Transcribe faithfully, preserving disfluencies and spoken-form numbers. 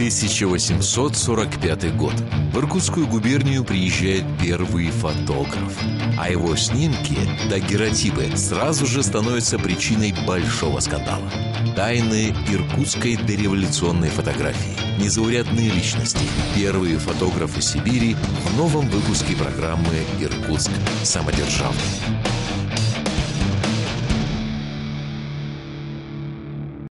тысяча восемьсот сорок пятый год. В Иркутскую губернию приезжает первый фотограф. А его снимки, дагеротипы, сразу же становятся причиной большого скандала. Тайны иркутской дореволюционной фотографии. Незаурядные личности. Первые фотографы Сибири в новом выпуске программы «Иркутск самодержавный».